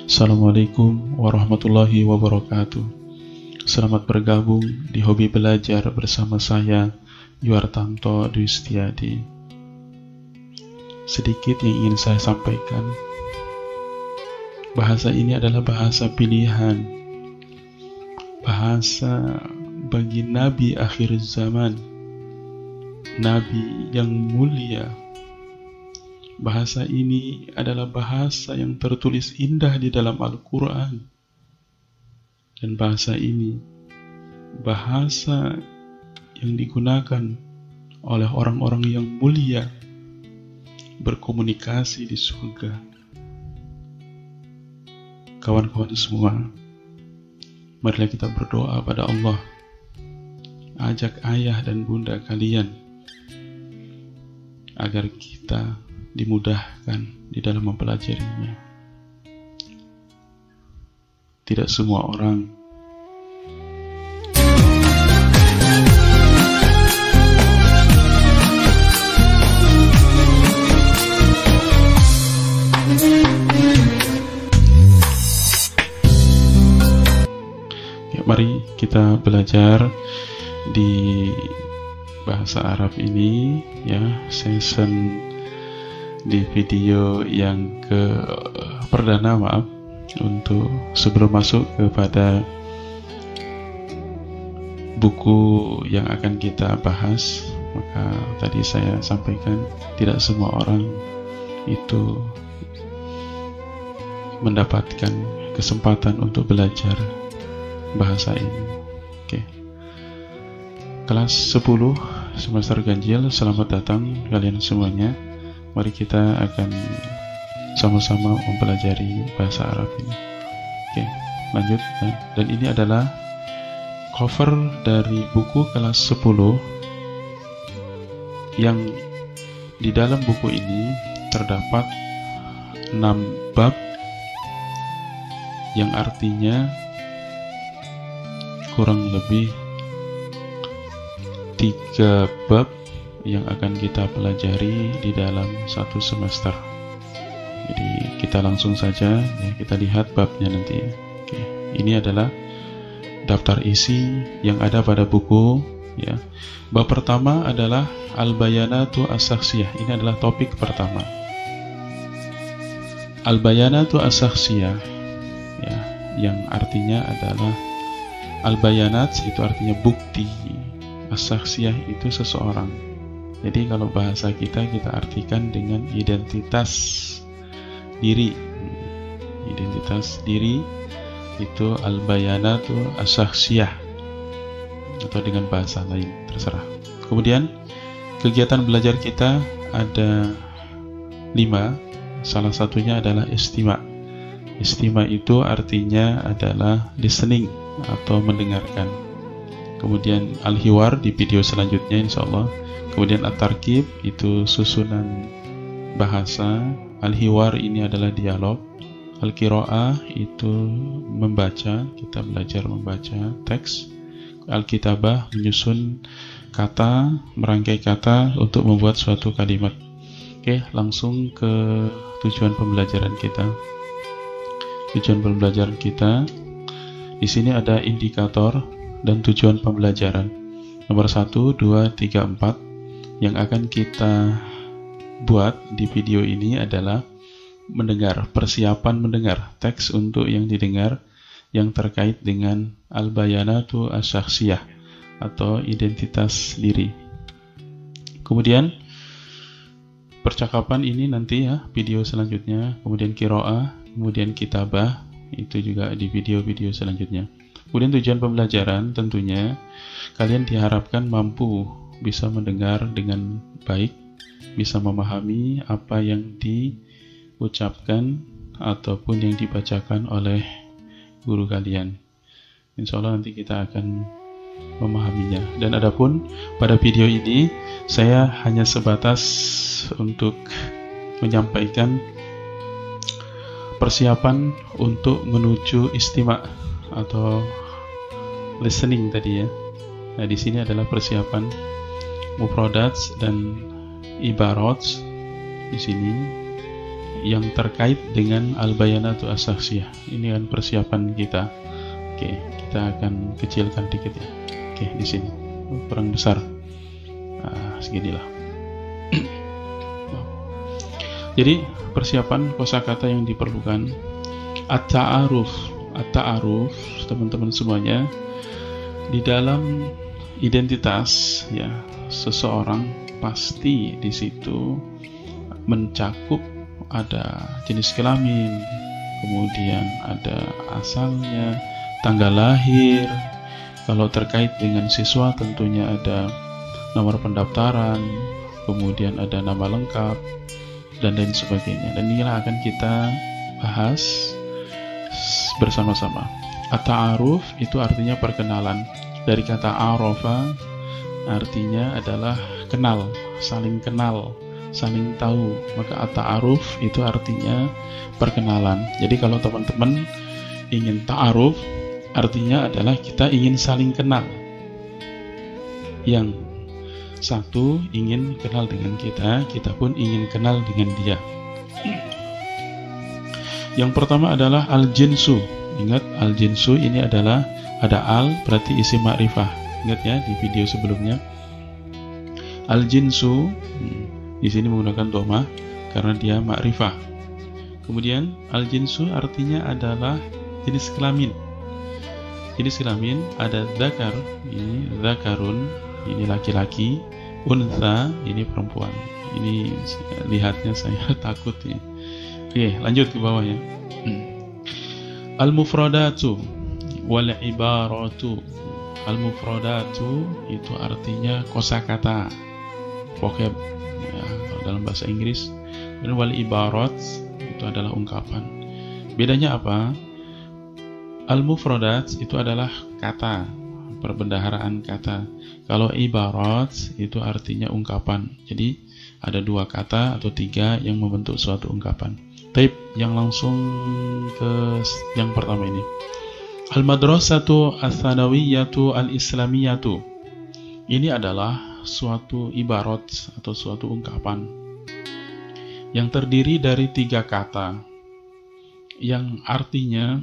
Assalamualaikum warahmatullahi wabarakatuh. Selamat bergabung di Hobi Belajar bersama saya, Yuartanto Dwi Setiadi. Sedikit yang ingin saya sampaikan. Bahasa ini adalah bahasa pilihan, bahasa bagi Nabi akhir zaman, Nabi yang mulia. Bahasa ini adalah bahasa yang tertulis indah di dalam Al-Quran. Dan bahasa ini, bahasa yang digunakan oleh orang-orang yang mulia berkomunikasi di surga. Kawan-kawan semua, marilah kita berdoa pada Allah. Ajak ayah dan bunda kalian agar kita dimudahkan di dalam mempelajarinya. Tidak semua orang ya, mari kita belajar di bahasa Arab ini ya, season di video yang perdana, untuk sebelum masuk kepada buku yang akan kita bahas. Maka tadi saya sampaikan tidak semua orang itu mendapatkan kesempatan untuk belajar bahasa ini. Oke. Kelas 10 semester ganjil, selamat datang kalian semuanya. Mari kita akan sama-sama mempelajari bahasa Arab ini. Oke, lanjut. Dan ini adalah cover dari buku kelas 10 yang di dalam buku ini terdapat 6 bab yang artinya kurang lebih 3 bab yang akan kita pelajari di dalam satu semester. Jadi kita langsung saja ya, kita lihat babnya nanti. Oke, ini adalah daftar isi yang ada pada buku ya. Bab pertama adalah Al-Bayanatu As-Sakhsiyah. Ini adalah topik pertama. Al-Bayanatu As-Sakhsiyah ya, yang artinya adalah Al-Bayanat itu artinya bukti, As-Sakhsiyah itu seseorang. Jadi kalau bahasa kita artikan dengan identitas diri. Identitas diri itu Al-Bayanatu As-Sakhsiyah, atau dengan bahasa lain terserah. Kemudian kegiatan belajar kita ada 5. Salah satunya adalah istima'. Istima' itu artinya adalah listening atau mendengarkan. Kemudian al-hiwar di video selanjutnya insyaallah. Kemudian at-tarkib itu susunan bahasa. Al-hiwar ini adalah dialog. Al-qiraah itu membaca, kita belajar membaca teks. Al-kitabah menyusun kata, merangkai kata untuk membuat suatu kalimat. Oke, langsung ke tujuan pembelajaran kita. Tujuan pembelajaran kita di sini ada indikator dan tujuan pembelajaran. Nomor 1, 2, 3, 4 yang akan kita buat di video ini adalah mendengar, persiapan mendengar teks untuk yang didengar yang terkait dengan Al-Bayanatu As-Sakhsiyah atau identitas diri. Kemudian percakapan ini nanti ya, video selanjutnya. Kemudian qiraah, kemudian kitabah, itu juga di video-video selanjutnya. Kemudian tujuan pembelajaran tentunya kalian diharapkan mampu bisa mendengar dengan baik, bisa memahami apa yang diucapkan ataupun yang dibacakan oleh guru kalian. Insya Allah nanti kita akan memahaminya. Dan adapun pada video ini saya hanya sebatas untuk menyampaikan persiapan untuk menuju istima' atau listening tadi ya. Nah, di sini adalah persiapan mufradat dan ibarat di sini yang terkait dengan al-bayanatu as-syakhsiyah. Ini kan persiapan kita. Oke, kita akan kecilkan dikit ya. Oke, di sini kurang besar. Nah, seginilah. Jadi persiapan kosakata yang diperlukan, at-ta'aruf, teman-teman semuanya, di dalam identitas ya seseorang pasti di situ mencakup ada jenis kelamin, kemudian ada asalnya, tanggal lahir. Kalau terkait dengan siswa tentunya ada nomor pendaftaran, kemudian ada nama lengkap, dan lain sebagainya. Dan inilah akan kita bahas bersama-sama. At-ta'aruf itu artinya perkenalan. Dari kata arafa artinya adalah kenal, saling kenal, saling tahu. Maka at-ta'aruf itu artinya perkenalan. Jadi kalau teman-teman ingin ta'aruf, artinya adalah kita ingin saling kenal. Yang satu ingin kenal dengan kita, kita pun ingin kenal dengan dia. Yang pertama adalah al-jinsu. Ingat, al-jinsu ini adalah ada al berarti isim ma'rifah. Ingat ya di video sebelumnya. Al-jinsu di sini menggunakan dhamma karena dia ma'rifah. Kemudian al-jinsu artinya adalah jenis kelamin. Jenis kelamin ada dzakar, ini dzakarun, ini laki-laki, untha, ini perempuan. Ini lihatnya saya takut ya. Oke, lanjut ke bawah ya. Al-mufradatu wal ibaratu. Al-mufradatu itu artinya kosakata, vocab ya, dalam bahasa Inggris. Dan wal ibarat itu adalah ungkapan. Bedanya apa? Al-mufradat itu adalah kata, perbendaharaan kata. Kalau ibarat itu artinya ungkapan. Jadi ada dua kata atau tiga yang membentuk suatu ungkapan. Taib, yang langsung ke yang pertama ini. Al-madrasatu ats-tsanawiyatu al-islamiyatu. Ini adalah suatu ibarat atau suatu ungkapan yang terdiri dari tiga kata yang artinya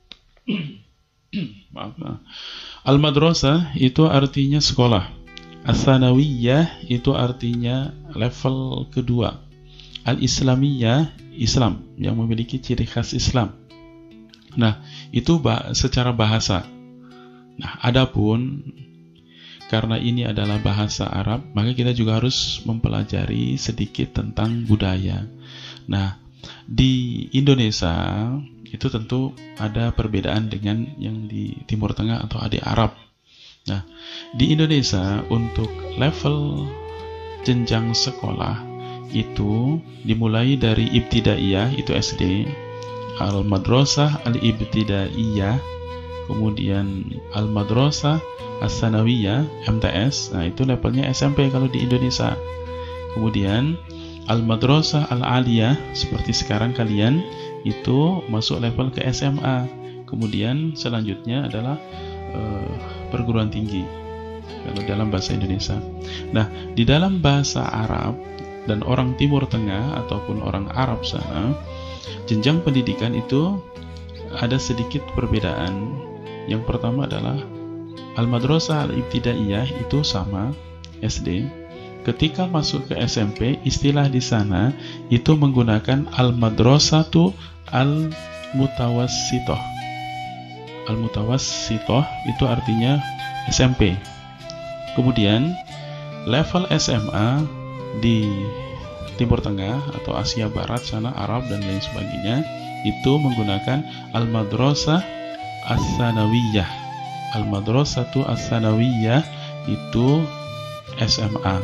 Al-madrasah itu artinya sekolah, ats-tsanawiyah itu artinya level kedua, al-islamiyah Islam yang memiliki ciri khas Islam. Nah, itu secara bahasa. Nah, adapun karena ini adalah bahasa Arab, maka kita juga harus mempelajari sedikit tentang budaya. Nah, di Indonesia itu tentu ada perbedaan dengan yang di Timur Tengah atau di Arab. Nah, di Indonesia untuk level jenjang sekolah itu dimulai dari ibtidaiyah, itu SD, al-madrasah al-ibtidaiyah, kemudian al-madrasah ats-tsanawiyah, MTS, nah itu levelnya SMP kalau di Indonesia. Kemudian al-madrasah al-aliyah, seperti sekarang kalian, itu masuk level ke SMA. Kemudian selanjutnya adalah perguruan tinggi kalau dalam bahasa Indonesia. Nah, di dalam bahasa Arab dan orang Timur Tengah ataupun orang Arab sana, jenjang pendidikan itu ada sedikit perbedaan. Yang pertama adalah al-madrasah al-ibtidaiyah itu sama SD. Ketika masuk ke SMP, istilah di sana itu menggunakan al-madrasatu al-mutawassithah. Al-mutawassithah itu artinya SMP. Kemudian level SMA di Timur Tengah atau Asia Barat sana, Arab dan lain sebagainya, itu menggunakan al-madrasah ats-tsanawiyah. Al-madrasatu ats-tsanawiyah itu SMA.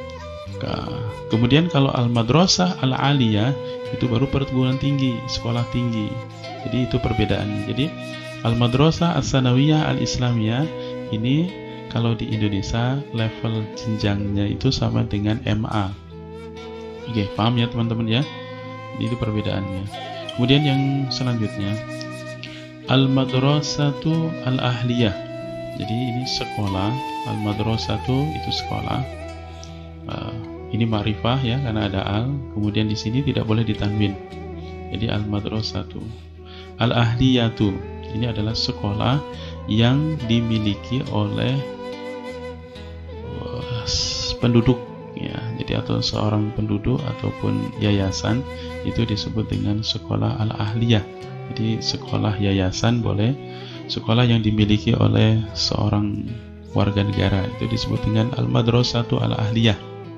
Kemudian kalau al-madrasah al-aliyah itu baru perguruan tinggi, sekolah tinggi. Jadi itu perbedaannya. Jadi al-madrasah ats-tsanawiyah al-islamiyah ini kalau di Indonesia level jenjangnya itu sama dengan MA. Oke, paham ya teman-teman ya? Ini itu perbedaannya. Kemudian yang selanjutnya al-madrasatu al-ahliyah. Jadi ini sekolah, al-madrasatu itu sekolah. Ini ma'rifah ya, karena ada al. Kemudian di sini tidak boleh ditanwin. Jadi al-madrasatu. Al-ahliyatu, ini adalah sekolah yang dimiliki oleh penduduk ya. Jadi atau seorang penduduk ataupun yayasan itu disebut dengan sekolah al-ahliyah. Jadi sekolah yayasan boleh, sekolah yang dimiliki oleh seorang warga negara itu disebut dengan al-madrasatu al-ahliyah.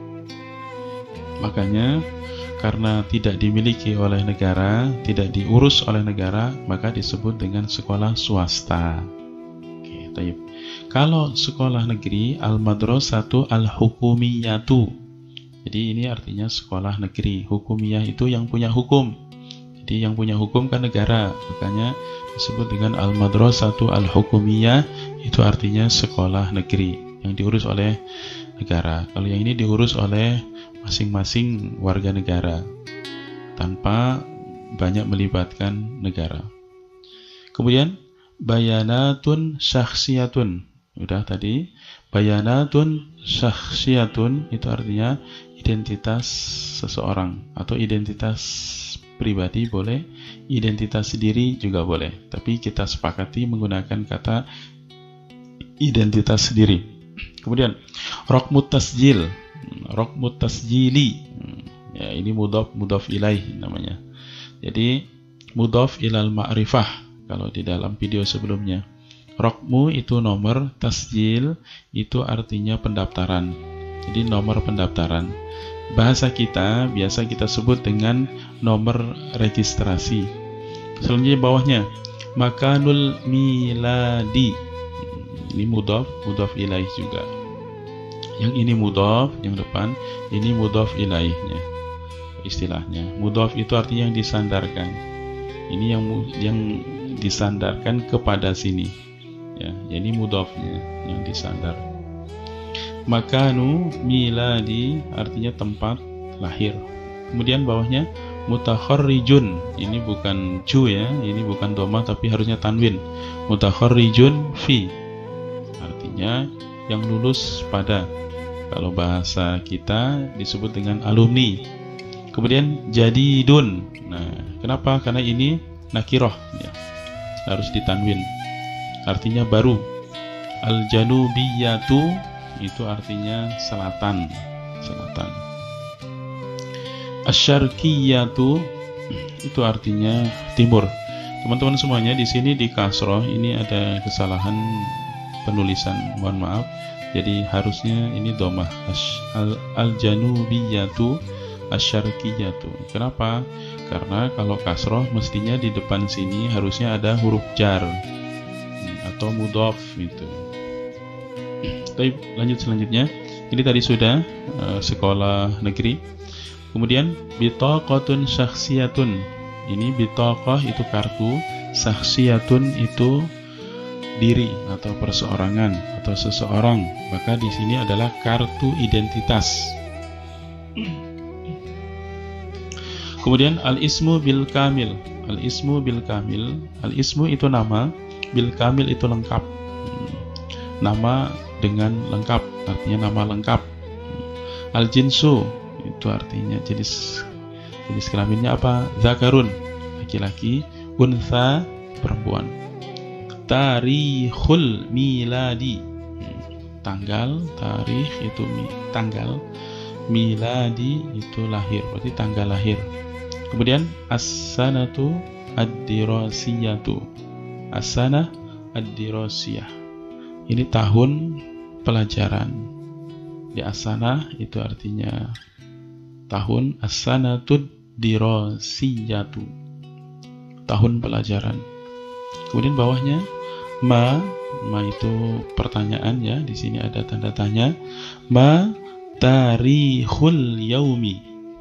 Makanya karena tidak dimiliki oleh negara, tidak diurus oleh negara, maka disebut dengan sekolah swasta. Oke, tayyib. Kalau sekolah negeri, al-madrasatu al-hukumiyatu. Jadi ini artinya sekolah negeri. Hukumiyah itu yang punya hukum. Jadi yang punya hukum kan negara. Makanya disebut dengan al-madrasatu al-hukumiyah, itu artinya sekolah negeri yang diurus oleh negara. Kalau yang ini diurus oleh masing-masing warga negara tanpa banyak melibatkan negara. Kemudian bayanatun syakhsiyatun, udah tadi. Bayanatun syakhsiyatun itu artinya identitas seseorang atau identitas pribadi boleh, identitas diri juga boleh, tapi kita sepakati menggunakan kata identitas diri. Kemudian raqmut tasjil, raqmut tasjili, ya ini mudhaf ilaih namanya. Jadi mudhaf ilal ma'rifah kalau di dalam video sebelumnya. Raqmu itu nomor, tasjil itu artinya pendaftaran. Jadi nomor pendaftaran. Bahasa kita biasa kita sebut dengan nomor registrasi. Selanjutnya bawahnya makanul miladi. Ini mudhaf ilaih juga. Yang ini mudhaf, yang depan ini mudhaf ilaihnya. Istilahnya mudhaf itu artinya yang disandarkan. Ini yang disandarkan kepada sini. Ya, jadi mudhafnya yang disandar. Makanu miladi artinya tempat lahir. Kemudian bawahnya mutakharrijun. Ini bukan ju ya, ini bukan dhamma tapi harusnya tanwin. Mutakharrijun fi. Artinya yang lulus pada. Kalau bahasa kita disebut dengan alumni. Kemudian jadidun. Nah, kenapa? Karena ini nakirah ya. Harus ditanwin. Artinya baru. Al-janubiyatu itu artinya selatan. Asyarqiyatu itu artinya timur. Teman-teman semuanya di sini di kasroh ini ada kesalahan penulisan, mohon maaf. Jadi harusnya ini dhammah. Al-janubiyatu asyarqiyatu. Kenapa? Karena kalau kasroh mestinya di depan sini harusnya ada huruf jar atau mudhaf itu. Baik, lanjut selanjutnya. Ini tadi sudah sekolah negeri. Kemudian bitaqatun syakhsiyatun. Ini bitaqah itu kartu, syakhsiyatun itu diri atau perseorangan atau seseorang. Maka di sini adalah kartu identitas. Kemudian al-ismu bil kamil. Al-ismu bil kamil. Al-ismu itu nama, bil kamil itu lengkap. Nama dengan lengkap, artinya nama lengkap. Al-jinsu itu artinya jenis kelaminnya apa? Zakarun, laki-laki. Untha, perempuan. Tarikhul miladi, tanggal. Tarikh itu tanggal. Miladi itu lahir, berarti tanggal lahir. Kemudian as-sanatu ad-dirasiyatu. As-sanah ad-dirasiyah, ini tahun pelajaran. Di as-sanah itu artinya tahun. As-sanatud dirasiyatu, tahun pelajaran. Kemudian bawahnya ma itu pertanyaan ya. Di sini ada tanda tanya. Ma tarikhul yaumi,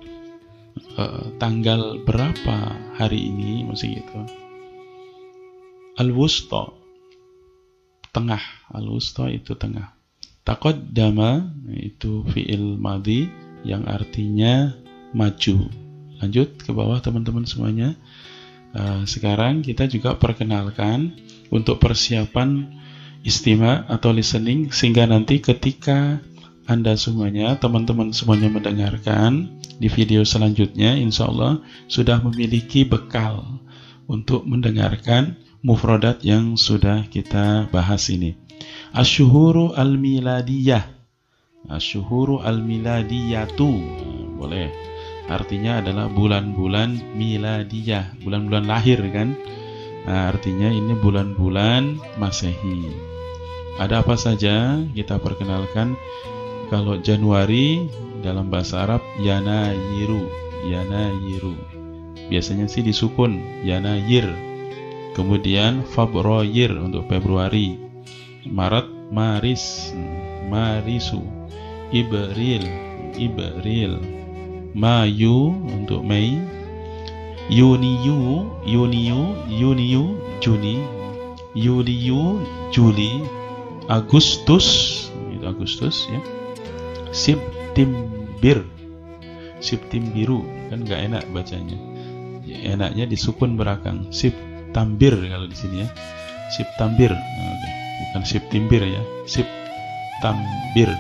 tanggal berapa hari ini, masih gitu. Al-wusta, tengah. Al-wusta itu tengah. Taqaddama itu fi'il madhi yang artinya maju. Lanjut ke bawah teman-teman semuanya. Sekarang kita juga perkenalkan untuk persiapan istima' atau listening, sehingga nanti ketika Anda semuanya, teman-teman semuanya mendengarkan di video selanjutnya, insya Allah sudah memiliki bekal untuk mendengarkan mufradat yang sudah kita bahas ini. Asyuhuru al-miladiyah, asyuhuru al-miladiyatu, boleh. Artinya adalah bulan-bulan miladiyah, bulan-bulan lahir kan. Nah, artinya ini bulan-bulan Masehi. Ada apa saja? Kita perkenalkan. Kalau Januari dalam bahasa Arab Yanayiru, Yanayiru. Biasanya sih disukun Yanayir. Kemudian Februari untuk Februari. Maret Maris, Marisu. Ibril, Ibril. Mayu untuk Mei. Yuniyu, Yuniyu, Yuniyu, Juni. Yuliyu, Juli. Agustus, itu Agustus ya. September, Septembiru, kan nggak enak bacanya. Ya, enaknya disukun belakang. September kalau di sini ya. September, bukan September ya. September.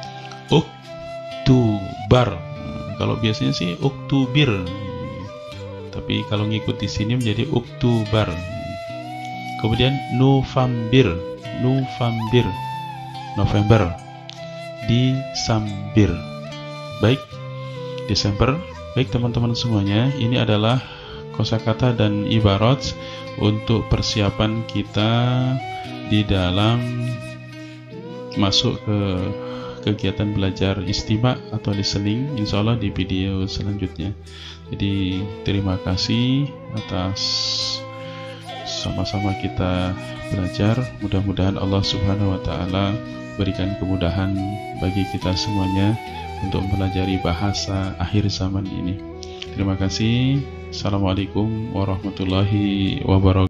Oktober. Kalau biasanya sih Oktober, tapi kalau ngikut di sini menjadi Oktober. Kemudian November, November, November. Desember. Baik, Desember. Baik teman-teman semuanya, ini adalah kosakata dan ibarat untuk persiapan kita di dalam masuk ke kegiatan belajar istima atau listening, insya Allah di video selanjutnya. Jadi terima kasih atas sama-sama kita belajar. Mudah-mudahan Allah Subhanahu wa Ta'ala berikan kemudahan bagi kita semuanya untuk mempelajari bahasa akhir zaman ini. Terima kasih. Assalamualaikum warahmatullahi wabarakatuh.